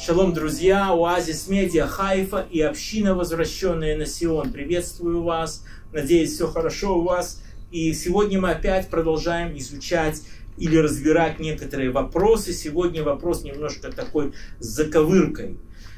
Шалом, друзья, Оазис Медиа, Хайфа и община, возвращенная на Сион. Приветствую вас, надеюсь, все хорошо у вас. И сегодня мы опять продолжаем изучать или разбирать некоторые вопросы. Сегодня вопрос немножко такой с заковыркой.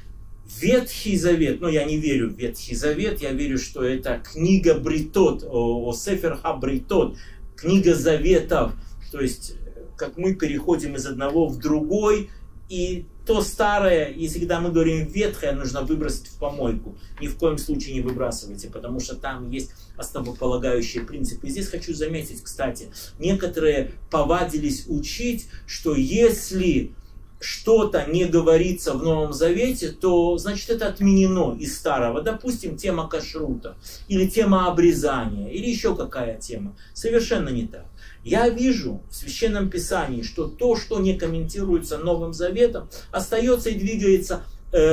Ветхий Завет, но я не верю в Ветхий Завет, я верю, что это книга Бритот, Сефер ха-Бритот, книга Заветов. То есть, как мы переходим из одного в другой, и то старое, если когда мы говорим ветхое, нужно выбросить в помойку. Ни в коем случае не выбрасывайте, потому что там есть основополагающие принципы. И здесь хочу заметить, кстати, некоторые повадились учить, что если что-то не говорится в Новом Завете, то значит это отменено из старого. Допустим, тема кашрута, или тема обрезания, или еще какая тема. Совершенно не так. Я вижу в Священном Писании, что то, что не комментируется Новым Заветом, остается и двигается,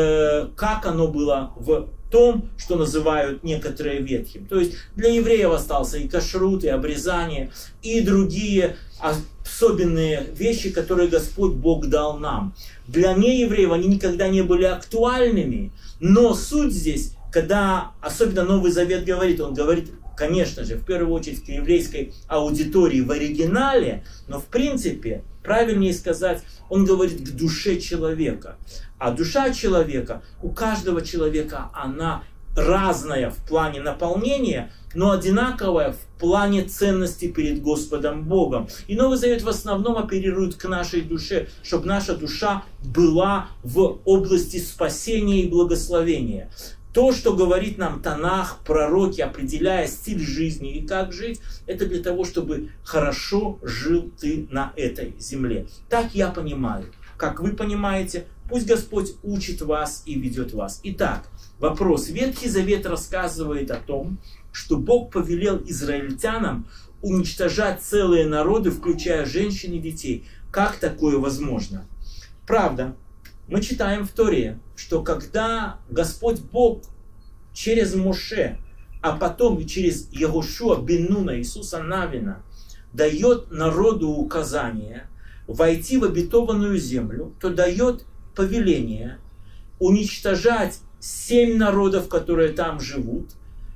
как оно было в том, что называют некоторые ветхим. То есть для евреев остался и кашрут, и обрезание, и другие особенные вещи, которые Господь Бог дал нам. Для неевреев они никогда не были актуальными, но суть здесь, когда особенно Новый Завет говорит, он говорит, конечно же, в первую очередь к еврейской аудитории в оригинале, но в принципе, правильнее сказать, он говорит к душе человека. А душа человека, у каждого человека она разная в плане наполнения, но одинаковая в плане ценности перед Господом Богом. И Новый Завет в основном оперирует к нашей душе, чтобы наша душа была в области спасения и благословения. То, что говорит нам Танах, пророки, определяя стиль жизни и как жить, это для того, чтобы хорошо жил ты на этой земле. Так я понимаю. Как вы понимаете, пусть Господь учит вас и ведет вас. Итак, вопрос. Ветхий Завет рассказывает о том, что Бог повелел израильтянам уничтожать целые народы, включая женщин и детей. Как такое возможно? Правда. Мы читаем в Торе, что когда Господь Бог через Моше, а потом и через Егошуа бен Нуна, Иисуса Навина, дает народу указание войти в обетованную землю, то дает повеление уничтожать 7 народов, которые там живут,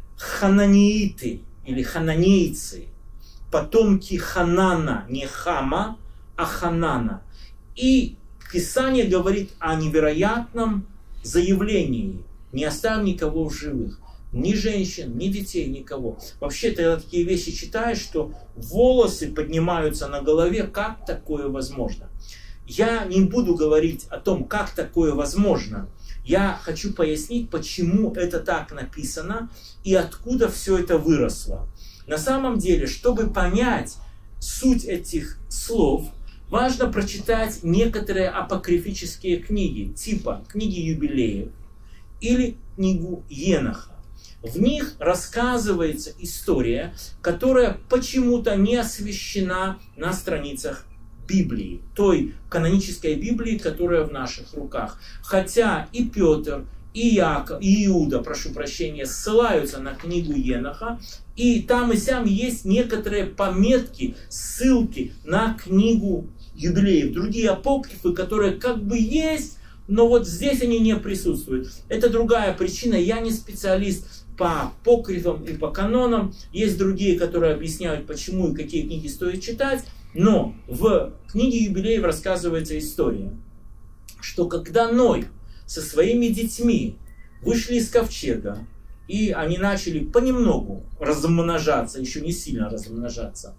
хананииты или хананейцы, потомки Ханана, не Хама, а Ханана. И Писание говорит о невероятном заявлении: не оставь никого в живых, ни женщин, ни детей, никого. Вообще, ты такие вещи читаешь, что волосы поднимаются на голове, как такое возможно. Я не буду говорить о том, как такое возможно. Я хочу пояснить, почему это так написано и откуда все это выросло. На самом деле, чтобы понять суть этих слов, важно прочитать некоторые апокрифические книги, типа книги Юбилеев или книгу Еноха. В них рассказывается история, которая почему-то не освещена на страницах Библии, той канонической Библии, которая в наших руках. Хотя и Петр, и Яков, и Иуда, прошу прощения, ссылаются на книгу Еноха, и там и сям есть некоторые пометки, ссылки на книгу Юбилеев, другие апокрифы, которые как бы есть, но вот здесь они не присутствуют. Это другая причина, я не специалист по апокрифам и по канонам, есть другие, которые объясняют, почему и какие книги стоит читать, но в книге Юбилеев рассказывается история, что когда Ной со своими детьми вышли из ковчега, и они начали понемногу размножаться, еще не сильно размножаться,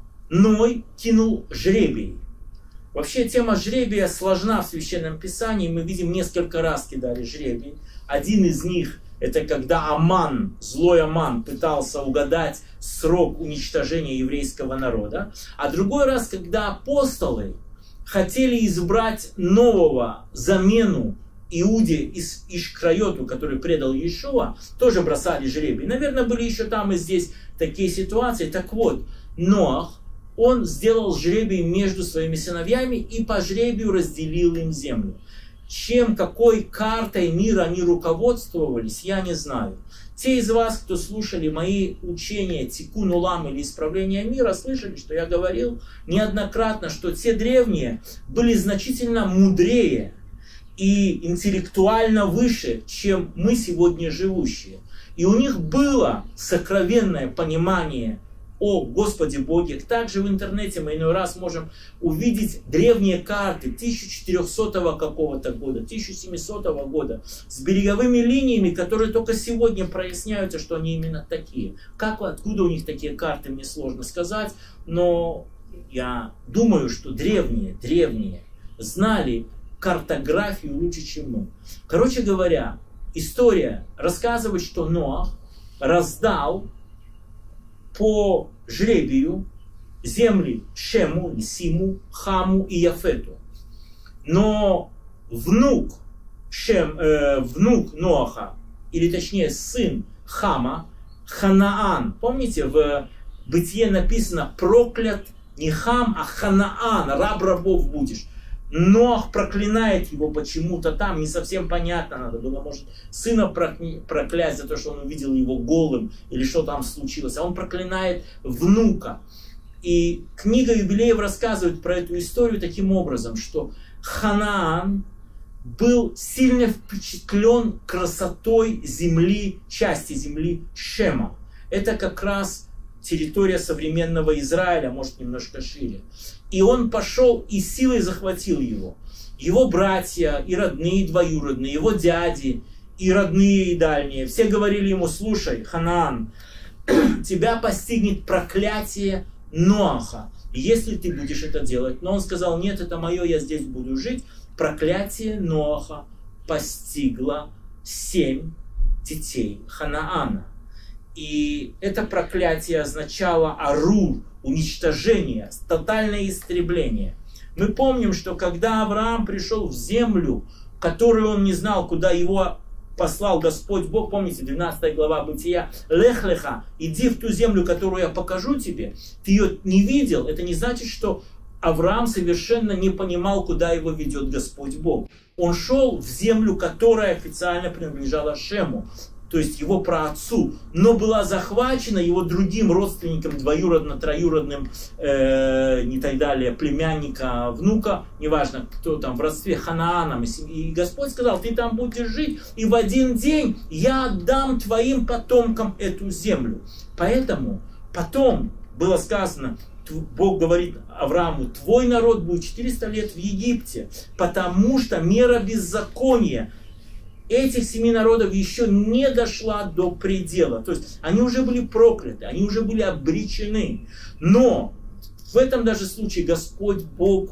Ной кинул жребий. Вообще тема жребия сложна в Священном Писании. Мы видим, несколько раз кидали жребий. Один из них это когда Аман, злой Аман, пытался угадать срок уничтожения еврейского народа. А другой раз, когда апостолы хотели избрать нового замену Иуде из Ишкрайоту, который предал Иешуа, тоже бросали жребий. Наверное, были еще там и здесь такие ситуации. Так вот, Ноах, он сделал жребий между своими сыновьями и по жребию разделил им землю. Чем, какой картой мира они руководствовались, я не знаю. Те из вас, кто слушали мои учения Тикун Улам или Исправление мира, слышали, что я говорил неоднократно, что те древние были значительно мудрее и интеллектуально выше, чем мы сегодня живущие. И у них было сокровенное понимание о Господе Боге. Также в интернете мы иной раз можем увидеть древние карты 1400 какого-то года, 1700 года с береговыми линиями, которые только сегодня проясняются, что они именно такие. Откуда у них такие карты, мне сложно сказать, но я думаю, что древние знали картографию лучше, чем мы. Короче говоря, история рассказывает, что Ноах раздал по жребию земли Шему, Симу, Хаму и Яфету. Но внук Ноаха, или точнее сын Хама, Ханаан, помните, в Бытие написано: проклят не Хам, а Ханаан, раб рабов будешь. Ноах проклинает его почему-то там, не совсем понятно, надо было, может, сына проклять за то, что он увидел его голым, или что там случилось, а он проклинает внука. И книга Юбилеев рассказывает про эту историю таким образом, что Ханаан был сильно впечатлен красотой земли, части земли Шема. Это как раз территория современного Израиля, может, немножко шире. И он пошел и силой захватил его. Его братья, и родные, и двоюродные, его дяди, и родные, и дальние. Все говорили ему: слушай, Ханаан, тебя постигнет проклятие Ноаха, если ты будешь это делать. Но он сказал: нет, это мое, я здесь буду жить. Проклятие Ноаха постигло 7 детей Ханаана. И это проклятие означало арур, уничтожение, тотальное истребление. Мы помним, что когда Авраам пришел в землю, которую он не знал, куда его послал Господь Бог, помните, 12 глава Бытия: «Лех леха, иди в ту землю, которую я покажу тебе». Ты ее не видел, это не значит, что Авраам совершенно не понимал, куда его ведет Господь Бог. Он шел в землю, которая официально принадлежала Шему, то есть его праотцу, но была захвачена его другим родственником, двоюродным, троюродным, не так далее, племянника, внука, неважно, кто там, в родстве Ханааном. И Господь сказал: ты там будешь жить, и в один день я отдам твоим потомкам эту землю. Поэтому потом было сказано, Бог говорит Аврааму: твой народ будет 400 лет в Египте, потому что мера беззакония этих 7 народов еще не дошла до предела. То есть они уже были прокляты, они уже были обречены. Но в этом даже случае Господь Бог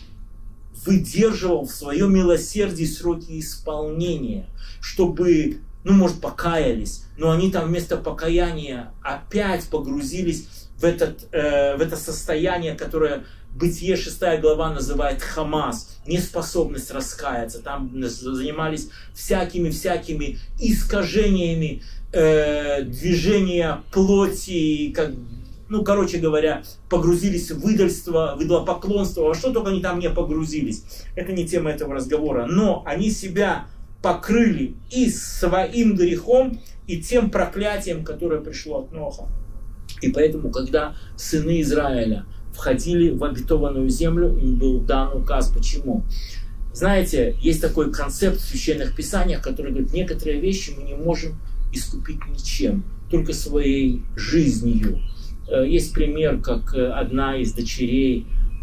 выдерживал в своем милосердии сроки исполнения, чтобы, может, покаялись, но они там вместо покаяния опять погрузились в это состояние, которое Бытие 6 глава называет хамас, неспособность раскаяться. Там занимались всякими искажениями движения плоти, короче говоря, погрузились в идолопоклонство, во что только они там не погрузились. Это не тема этого разговора. Но они себя покрыли и своим грехом, и тем проклятием, которое пришло от Ноха. И поэтому, когда сыны Израиля входили в обетованную землю, им был дан указ. Почему? Знаете, есть такой концепт в священных писаниях, который говорит: некоторые вещи мы не можем искупить ничем, только своей жизнью. Есть пример, как одна из дочерей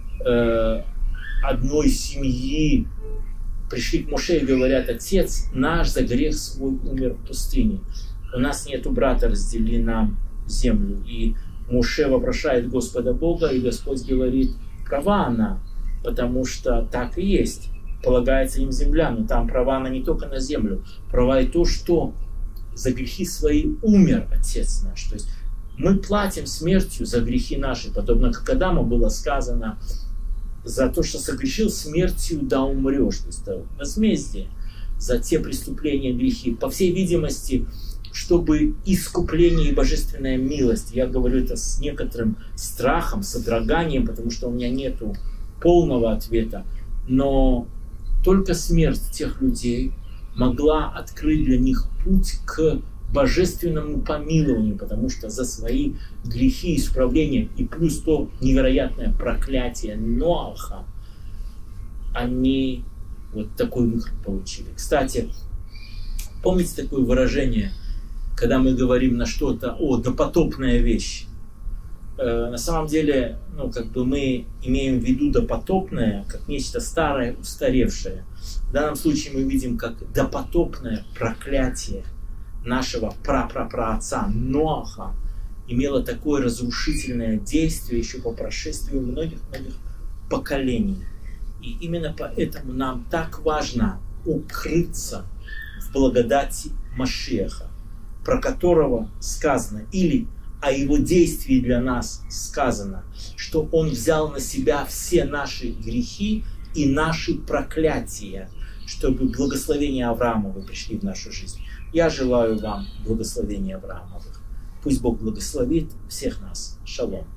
одной семьи пришли к Моше и говорят: отец наш за грех свой умер в пустыне. У нас нету брата, раздели нам землю. И Моше вопрошает Господа Бога, и Господь говорит: права она, потому что так и есть. Полагается им земля, но там права она не только на землю. Права и то, что за грехи свои умер отец наш. То есть мы платим смертью за грехи наши, подобно как Адаму было сказано: за то, что согрешил, смертью да умрешь. То есть это возмездие за те преступления, грехи. По всей видимости, чтобы искупление и божественная милость. Я говорю это с некоторым страхом, содроганием, потому что у меня нету полного ответа. Но только смерть тех людей могла открыть для них путь к божественному помилованию, потому что за свои грехи и исправления, и плюс то невероятное проклятие Ноаха, они вот такой выход получили. Кстати, помните такое выражение, когда мы говорим на что-то, допотопная вещь? На самом деле, мы имеем в виду допотопное, как нечто старое, устаревшее. В данном случае мы видим, как допотопное проклятие нашего прапраотца Ноаха имело такое разрушительное действие еще по прошествии многих-многих поколений. И именно поэтому нам так важно укрыться в благодати Машиаха, про которого сказано, или о его действии для нас сказано, что он взял на себя все наши грехи и наши проклятия, чтобы благословения Авраамовы пришли в нашу жизнь. Я желаю вам благословения Авраамовых. Пусть Бог благословит всех нас. Шалом.